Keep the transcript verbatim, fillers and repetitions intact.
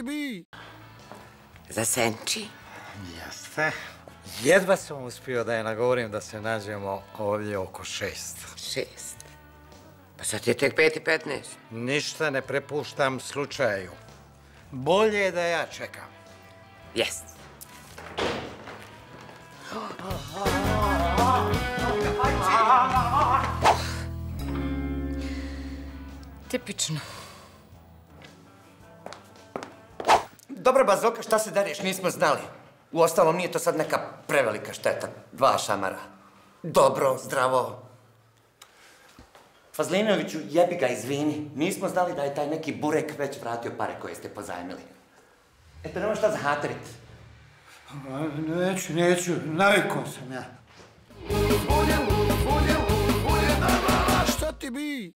bi? Za Senči? Jeste. Jedva sam uspio da je nagovorim da se nađemo ovdje oko šest. Šest? Pa sad je tek pet i petnaest. Ništa ne prepuštam slučaju. Bolje je da ja čekam. Jest. Tipično. Dobro, Bazoka, šta se dariš? Nismo znali. Uostalom, nije to sad neka prevelika šteta. Dva šamara. Dobro, zdravo. Fazlinoviću, jebi ga, izvini. Nismo znali da je taj neki burek već vratio pare koje ste pozajmili. Eto, nema šta zahaterit. Neću, neću. Navikao sam ja. Šta ti bi?